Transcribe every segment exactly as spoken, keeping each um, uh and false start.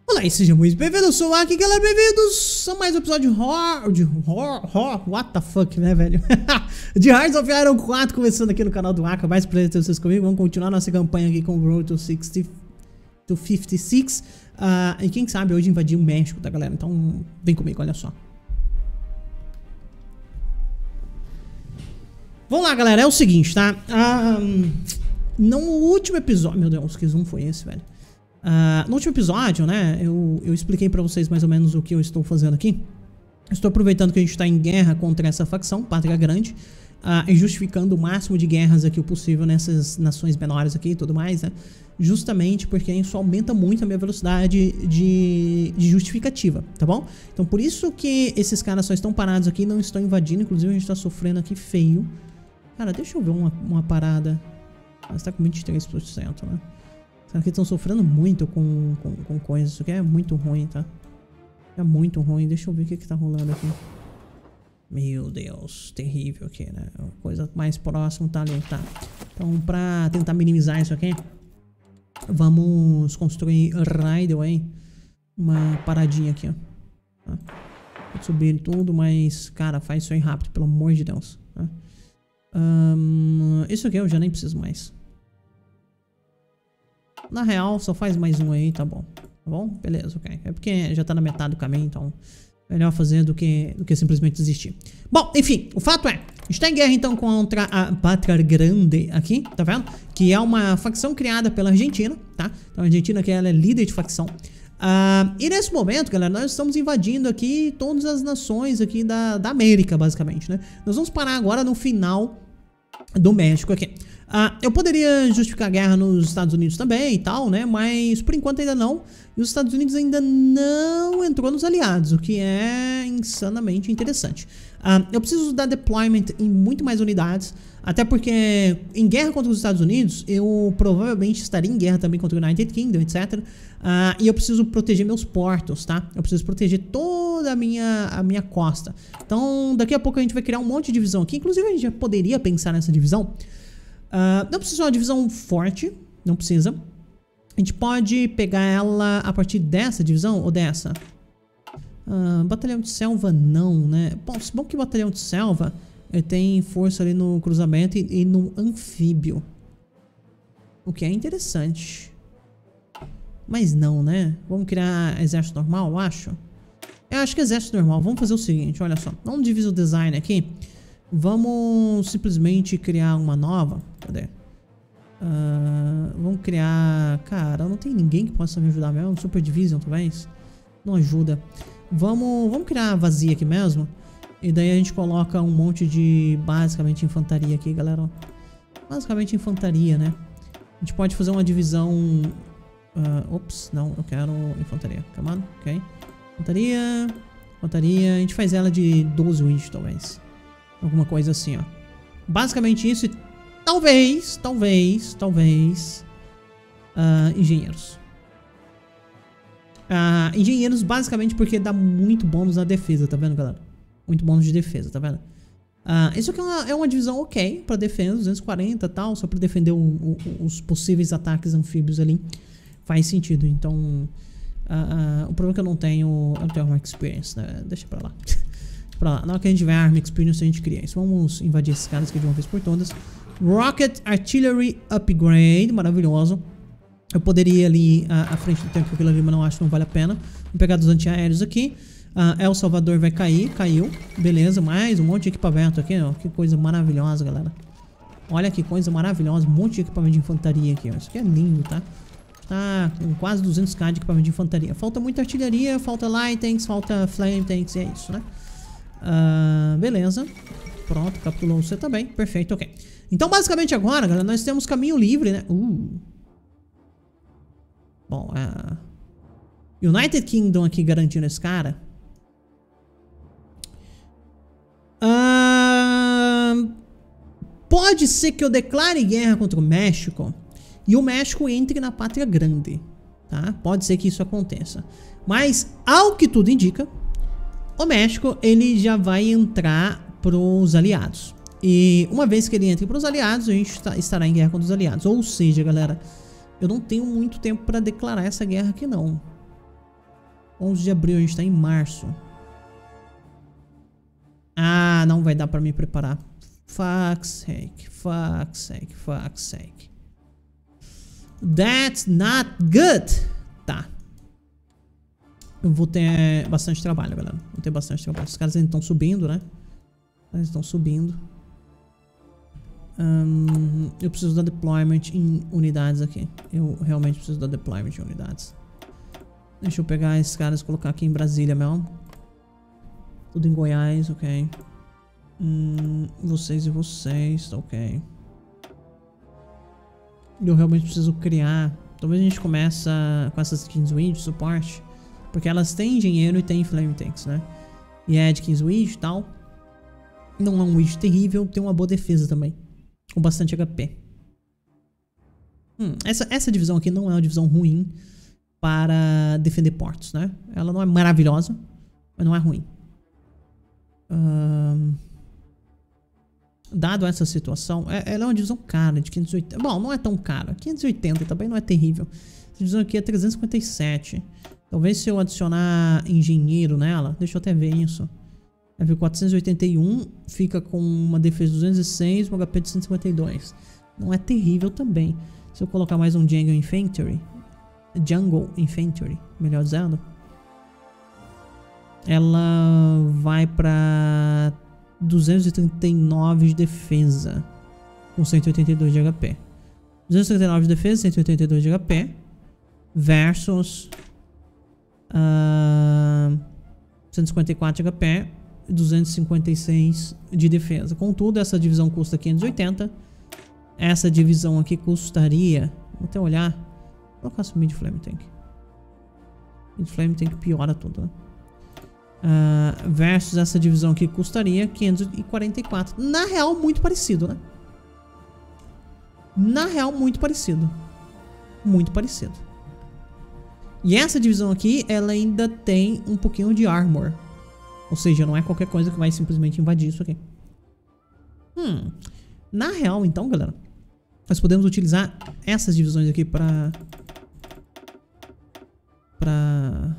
Olá e sejam muito bem-vindos, eu sou o Aki, galera, bem-vindos a mais um episódio de horror, de horror, horror, what the fuck, né, velho? de Hearts of Iron quatro, começando aqui no canal do Aka, mais prazer ter vocês comigo, vamos continuar nossa campanha aqui com o Road to sessenta, to cinquenta e seis, uh, e quem sabe hoje invadir o México, tá, galera? Então, vem comigo, olha só. Vamos lá, galera, é o seguinte, tá? Um, no último episódio, meu Deus, que zoom foi esse, velho? Uh, no último episódio, né, eu, eu expliquei pra vocês mais ou menos o que eu estou fazendo aqui. Estou aproveitando que a gente está em guerra contra essa facção, Pátria Grande, uh, e justificando o máximo de guerras aqui o possível nessas nações menores aqui e tudo mais, né? Justamente porque isso aumenta muito a minha velocidade de, de justificativa, tá bom? Então por isso que esses caras só estão parados aqui e não estão invadindo, inclusive a gente está sofrendo aqui feio. Cara, deixa eu ver uma, uma parada. Ah, está com vinte e três por cento, né? Será que estão sofrendo muito com, com, com coisas? Isso aqui é muito ruim, tá? É muito ruim. Deixa eu ver o que que tá rolando aqui. Meu Deus, terrível aqui, né? A coisa mais próxima tá ali, tá? Então, pra tentar minimizar isso aqui, vamos construir right away uma paradinha aqui, ó. Tá? Pode subir tudo, mas, cara, faz isso aí rápido, pelo amor de Deus. Tá? Um, isso aqui eu já nem preciso mais. Na real, só faz mais um aí, tá bom. Tá bom? Beleza, ok. É porque já tá na metade do caminho, então melhor fazer do que, do que simplesmente desistir. Bom, enfim, o fato é, a gente tá em guerra então contra a Pátria Grande aqui, tá vendo? Que é uma facção criada pela Argentina, tá? Então a Argentina que ela é líder de facção. Uh, e nesse momento, galera, nós estamos invadindo aqui todas as nações aqui da, da América, basicamente, né? Nós vamos parar agora no final do México aqui. Uh, eu poderia justificar a guerra nos Estados Unidos também e tal, né? Mas por enquanto ainda não. E os Estados Unidos ainda não entrou nos aliados, o que é insanamente interessante. Uh, eu preciso dar deployment em muito mais unidades, até porque em guerra contra os Estados Unidos, eu provavelmente estaria em guerra também contra o United Kingdom, etcétera. Uh, e eu preciso proteger meus portos, tá? Eu preciso proteger toda a minha, a minha costa. Então, daqui a pouco a gente vai criar um monte de divisão aqui. Inclusive, a gente já poderia pensar nessa divisão. Uh, não precisa ser uma divisão forte, não precisa. A gente pode pegar ela a partir dessa divisão ou dessa. Uh, batalhão de selva não, né? Bom, se bom que o batalhão de selva ele tem força ali no cruzamento e, e no anfíbio. O que é interessante. Mas não, né? Vamos criar exército normal, eu acho. Eu acho que exército normal. Vamos fazer o seguinte, olha só. Vamos dividir o design aqui. Vamos simplesmente criar uma nova. Cadê? Uh, vamos criar... Cara, não tem ninguém que possa me ajudar mesmo. Super Division, talvez. Não ajuda. Vamos, vamos criar vazia aqui mesmo. E daí a gente coloca um monte de... Basicamente infantaria aqui, galera. Basicamente infantaria, né? A gente pode fazer uma divisão... Uh, ops, não, eu quero infantaria. Come on, ok. Infantaria... Infantaria... A gente faz ela de doze wins, talvez. Alguma coisa assim, ó. Basicamente isso e talvez, talvez, talvez uh, engenheiros. Uh, engenheiros basicamente porque dá muito bônus na defesa, tá vendo, galera? Muito bônus de defesa, tá vendo? Uh, isso aqui é uma, é uma divisão ok pra defesa, duzentos e quarenta e tal, só pra defender o, o, os possíveis ataques anfíbios ali. Faz sentido, então... Uh, uh, o problema é que eu não tenho... Eu não tenho uma experience, né? Deixa pra lá. Pra lá. Na hora que a gente tiver Arm Experience, a gente cria isso. Vamos invadir esses caras aqui de uma vez por todas. Rocket Artillery Upgrade. Maravilhoso. Eu poderia ir ali à, à frente do tanque, aquilo ali, mas não acho que não vale a pena. Vou pegar dos antiaéreos aqui. Uh, El Salvador vai cair. Caiu. Beleza. Mais um monte de equipamento aqui, ó. Que coisa maravilhosa, galera. Olha que coisa maravilhosa. Um monte de equipamento de infantaria aqui, ó. Isso aqui é lindo, tá? Tá com quase duzentos k de equipamento de infantaria. Falta muita artilharia, falta light tanks, falta flame tanks. E é isso, né? Uh, beleza. Pronto, capturou você também. Perfeito, ok. Então basicamente agora, galera, nós temos caminho livre, né? Uh. Bom, uh, United Kingdom aqui garantindo esse cara. uh, Pode ser que eu declare guerra contra o México e o México entre na Pátria Grande, tá? Pode ser que isso aconteça. Mas, ao que tudo indica, o México, ele já vai entrar pros aliados. E uma vez que ele entre pros aliados, a gente estará em guerra contra os aliados. Ou seja, galera, eu não tenho muito tempo pra declarar essa guerra aqui, não. onze de abril, a gente tá em março. Ah, não vai dar pra me preparar. Fuck's sake, fuck's sake, fuck's sake. That's not good. Tá. Eu vou ter bastante trabalho, galera. Vou ter bastante trabalho. Os caras ainda estão subindo, né? Eles estão subindo. Um, eu preciso da deployment em unidades aqui. Eu realmente preciso da deployment em unidades. Deixa eu pegar esses caras e colocar aqui em Brasília mesmo. Tudo em Goiás, ok. Hum, vocês e vocês, tá ok. Eu realmente preciso criar. Talvez a gente comece com essas Kingswing de suporte. Porque elas têm engenheiro e têm flame tanks, né? E é de Kingswing e tal. Não é um widget terrível, tem uma boa defesa também. Com bastante H P. Hum, essa, essa divisão aqui não é uma divisão ruim para defender portos, né? Ela não é maravilhosa, mas não é ruim. Um, dado essa situação, é, ela é uma divisão cara de quinhentos e oitenta. Bom, não é tão cara. quinhentos e oitenta também não é terrível. Essa divisão aqui é trezentos e cinquenta e sete. Talvez se eu adicionar engenheiro nela, deixa eu até ver isso. Vai ver quatrocentos e oitenta e um, fica com uma defesa de duzentos e seis, um H P de cento e cinquenta e dois. Não é terrível também. Se eu colocar mais um Jungle Infantry, Jungle Infantry, melhor dizendo, ela vai pra duzentos e trinta e nove de defesa com cento e oitenta e dois de H P. duzentos e trinta e nove de defesa, cento e oitenta e dois de H P versus uh, cento e cinquenta e quatro de H P, duzentos e cinquenta e seis de defesa. Contudo, essa divisão custa quinhentos e oitenta. Essa divisão aqui custaria, vou até olhar, vou colocar o Mid Flame Tank. Mid Flame Tank piora tudo, né? Uh, versus essa divisão aqui custaria quinhentos e quarenta e quatro. Na real, muito parecido, né? Na real, muito parecido. Muito parecido. E essa divisão aqui, ela ainda tem um pouquinho de armor. Ou seja, não é qualquer coisa que vai simplesmente invadir isso aqui. Hum. Na real, então, galera, nós podemos utilizar essas divisões aqui pra... Pra...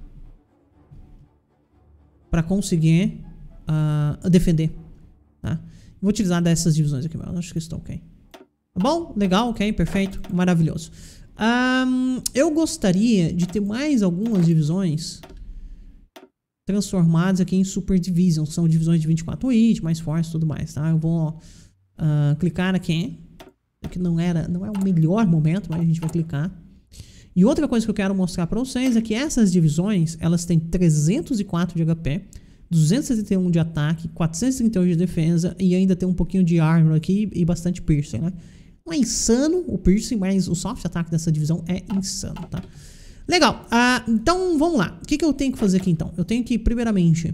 Pra conseguir uh, defender, tá? Vou utilizar dessas divisões aqui, mas acho que estão ok. Tá bom? Legal, ok, perfeito, maravilhoso. Um, eu gostaria de ter mais algumas divisões transformadas aqui em Super Division. São divisões de vinte e quatro hits, mais fortes e tudo mais, tá? Eu vou uh, clicar aqui. Que não, era, não é o melhor momento, mas a gente vai clicar. E outra coisa que eu quero mostrar pra vocês é que essas divisões, elas têm trezentos e quatro de H P, duzentos e setenta e um de ataque, quatrocentos e trinta e oito de defesa e ainda tem um pouquinho de armor aqui e bastante piercing, né? Não é insano o piercing, mas o soft attack dessa divisão é insano, tá? Legal, uh, então vamos lá. O que, que eu tenho que fazer aqui então? Eu tenho que, primeiramente...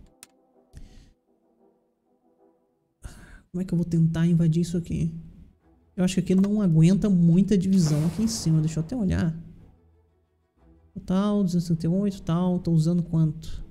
Como é que eu vou tentar invadir isso aqui? Eu acho que aqui não aguenta muita divisão aqui em cima. Deixa eu até olhar. Total, duzentos e trinta e oito, tal. Tô usando quanto?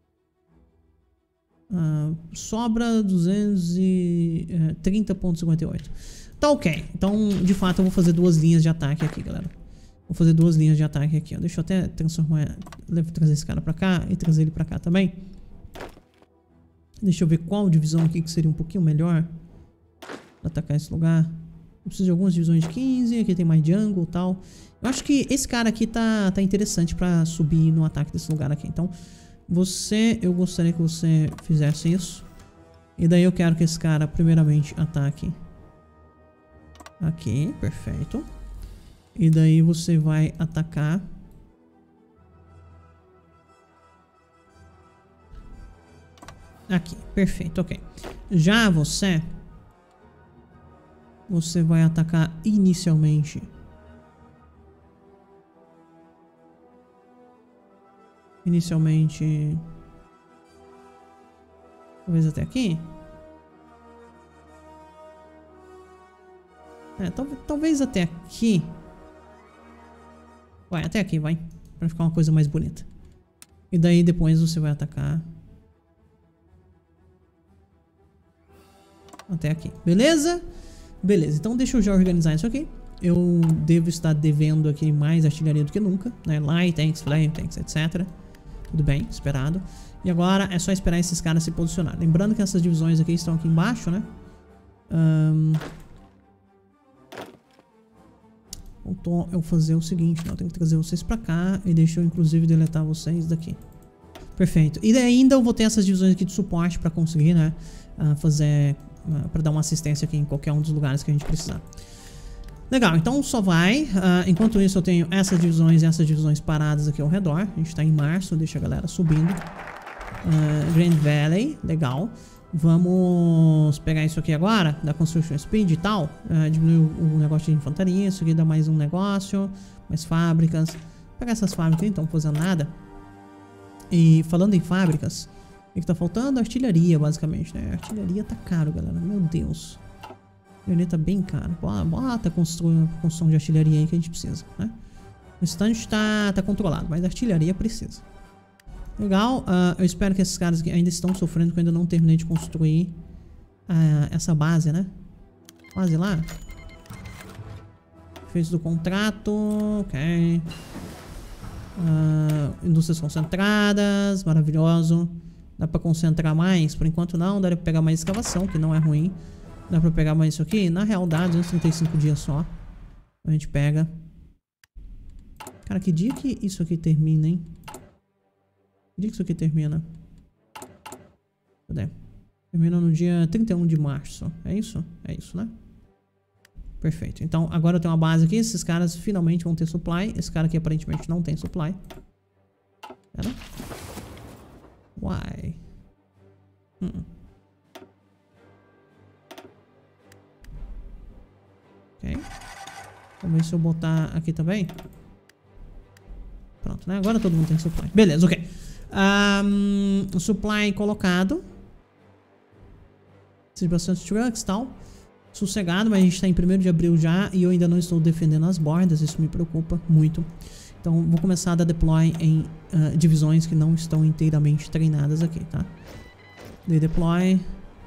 Ah, sobra duzentos e trinta ponto cinquenta e oito. Tá ok. Então, de fato, eu vou fazer duas linhas de ataque aqui, galera. Vou fazer duas linhas de ataque aqui, ó. Deixa eu até transformar... Trazer esse cara pra cá e trazer ele pra cá também. Deixa eu ver qual divisão aqui que seria um pouquinho melhor pra atacar esse lugar. Eu preciso de algumas divisões de quinze. Aqui tem mais jungle e tal. Eu acho que esse cara aqui tá, tá interessante pra subir no ataque desse lugar aqui. Então, você... Eu gostaria que você fizesse isso. E daí eu quero que esse cara, primeiramente, ataque. Aqui, perfeito. E daí você vai atacar. Aqui, perfeito, ok. Já você... Você vai atacar inicialmente. Inicialmente... Talvez até aqui. É, tal, talvez até aqui. Vai, até aqui, vai. Pra ficar uma coisa mais bonita. E daí depois você vai atacar. Até aqui, beleza? Beleza, então deixa eu já organizar isso aqui. Eu devo estar devendo aqui mais artilharia do que nunca, né? Light tanks, flame tanks, etcétera. Tudo bem, esperado. E agora é só esperar esses caras se posicionarem. Lembrando que essas divisões aqui estão aqui embaixo, né? Um... Faltou eu fazer o seguinte, né? Eu tenho que trazer vocês pra cá e deixa eu inclusive deletar vocês daqui. Perfeito. E ainda eu vou ter essas divisões aqui de suporte pra conseguir, né? Uh, fazer... Uh, pra dar uma assistência aqui em qualquer um dos lugares que a gente precisar. Legal, então só vai. Uh, enquanto isso eu tenho essas divisões e essas divisões paradas aqui ao redor. A gente tá em março, deixa a galera subindo. Uh, Grand Valley, legal. Vamos pegar isso aqui agora, da Construction Speed e tal. Uh, diminuir o, o negócio de infantaria. Isso aqui dá mais um negócio. Mais fábricas. Vou pegar essas fábricas aí, então, não fazendo nada. E falando em fábricas, o que tá faltando? Artilharia, basicamente, né? Artilharia tá caro, galera. Meu Deus. A artilharia tá bem caro. Bota a construção, construção de artilharia aí que a gente precisa, né? O restante tá, tá controlado, mas a artilharia precisa. Legal, uh, eu espero que esses caras aqui ainda estão sofrendo, porque eu ainda não terminei de construir uh, essa base, né? Base lá. Fez do contrato, ok. Uh, indústrias concentradas, maravilhoso. Dá pra concentrar mais? Por enquanto não, dá pra pegar mais escavação, que não é ruim. Dá pra pegar mais isso aqui? Na real dá, duzentos e trinta e cinco dias só. A gente pega. Cara, que dia que isso aqui termina, hein? Que dia que isso aqui termina? Cadê? Termina no dia trinta e um de março. É isso? É isso, né? Perfeito. Então, agora eu tenho uma base aqui. Esses caras finalmente vão ter supply. Esse cara aqui aparentemente não tem supply. Pera. Why? Hum. Ok. Vamos ver se eu botar aqui também. Pronto, né? Agora todo mundo tem supply. Beleza, ok. Um, supply colocado. Precisa de bastante trucks e tal. Sossegado, mas a gente tá em primeiro de abril já. E eu ainda não estou defendendo as bordas. Isso me preocupa muito. Então vou começar a dar deploy em uh, divisões que não estão inteiramente treinadas aqui, tá? Dei deploy.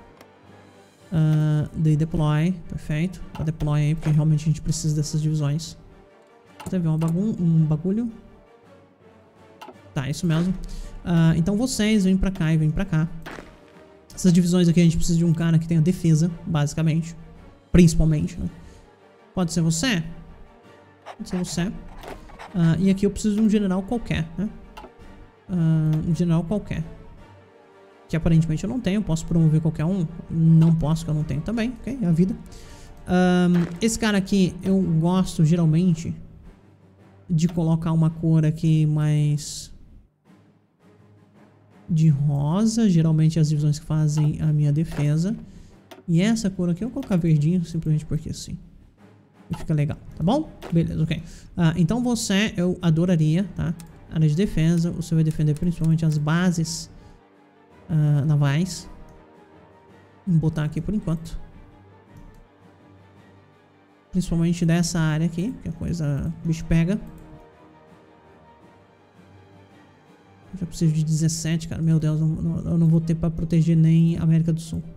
Uh, dei deploy. Perfeito. Dá deploy aí, porque realmente a gente precisa dessas divisões. Teve um, bagun um bagulho. Tá, isso mesmo. Uh, então vocês vêm pra cá e vêm pra cá. Essas divisões aqui a gente precisa de um cara que tenha defesa, basicamente. Principalmente, né? Pode ser você. Pode ser você. Uh, e aqui eu preciso de um general qualquer, né? Uh, um general qualquer. Que aparentemente eu não tenho. Posso promover qualquer um? Não posso, que eu não tenho também. Ok? É a vida. Um, esse cara aqui, eu gosto geralmente de colocar uma cor aqui mais de rosa. Geralmente as divisões que fazem a minha defesa. E essa cor aqui eu vou colocar verdinho, simplesmente porque sim. E fica legal, tá bom? Beleza, ok. Uh, então você, eu adoraria, tá? Área de defesa, você vai defender principalmente as bases uh, navais. Vou botar aqui por enquanto. Principalmente dessa área aqui, que a coisa o bicho pega. Eu já preciso de dezessete, cara. Meu Deus, eu não, eu não vou ter pra proteger nem América do Sul.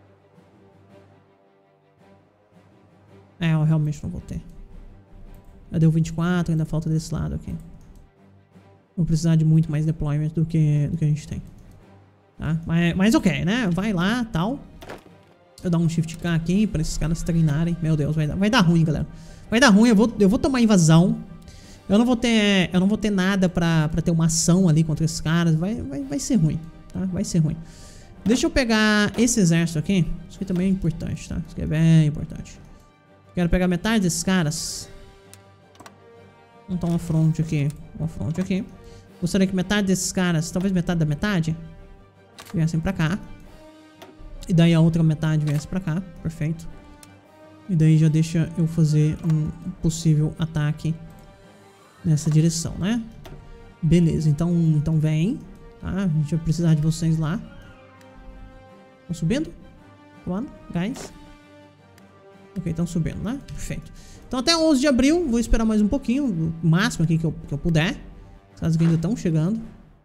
É, eu realmente não vou ter. Já deu vinte e quatro, ainda falta desse lado aqui. Vou precisar de muito mais deployment do que, do que a gente tem. Tá? Mas, mas ok, né? Vai lá, tal. Eu dar um shift K aqui pra esses caras treinarem. Meu Deus, vai dar, vai dar ruim, galera. Vai dar ruim, eu vou, eu vou tomar invasão. Eu não vou ter, eu não vou ter nada pra, pra ter uma ação ali contra esses caras. Vai, vai, vai ser ruim, tá? Vai ser ruim. Deixa eu pegar esse exército aqui. Isso aqui também é importante, tá? Isso aqui é bem importante. Quero pegar metade desses caras. Vamos montar uma front aqui. Uma front aqui. Gostaria que metade desses caras, talvez metade da metade, viessem pra cá. E daí a outra metade viesse pra cá. Perfeito. E daí já deixa eu fazer um possível ataque nessa direção, né? Beleza, então, então vem. Tá? A gente vai precisar de vocês lá. Estão subindo? Come on, guys. Ok, estão subindo, né? Perfeito. Então até onze de abril, vou esperar mais um pouquinho. O máximo aqui que eu, que eu puder. Os caras que ainda estão chegando.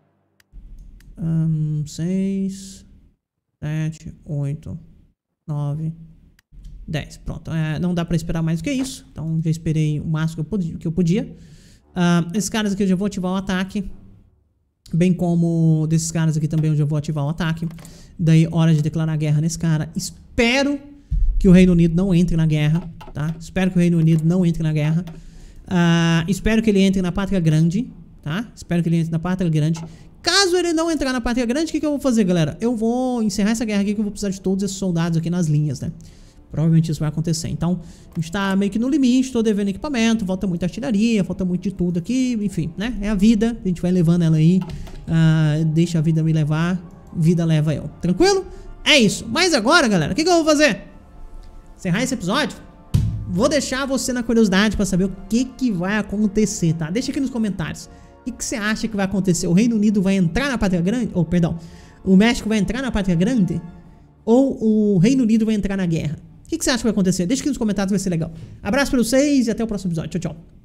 Um, seis, sete, oito, nove, dez. Pronto, é, não dá pra esperar mais do que isso. Então já esperei o máximo que eu podia. Que eu podia. Uh, esses caras aqui eu já vou ativar o ataque. Bem como desses caras aqui também, onde eu vou ativar o ataque. Daí, hora de declarar guerra nesse cara. Espero que o Reino Unido não entre na guerra, tá? Espero que o Reino Unido não entre na guerra. Uh, espero que ele entre na Pátria Grande, tá? Espero que ele entre na Pátria Grande. Caso ele não entrar na Pátria Grande, o que, que eu vou fazer, galera? Eu vou encerrar essa guerra aqui, que eu vou precisar de todos esses soldados aqui nas linhas, né? Provavelmente isso vai acontecer. Então, a gente tá meio que no limite, tô devendo equipamento, falta muita artilharia, falta muito de tudo aqui, enfim, né? É a vida, a gente vai levando ela aí, uh, deixa a vida me levar, vida leva eu. Tranquilo? É isso. Mas agora, galera, o que, que eu vou fazer? Encerrar esse episódio? Vou deixar você na curiosidade pra saber o que, que vai acontecer, tá? Deixa aqui nos comentários. O que, que você acha que vai acontecer? O Reino Unido vai entrar na Pátria Grande? Ou, perdão, o México vai entrar na Pátria Grande? Ou o Reino Unido vai entrar na guerra? O que, que você acha que vai acontecer? Deixa aqui nos comentários, vai ser legal. Abraço pra vocês e até o próximo episódio. Tchau, tchau.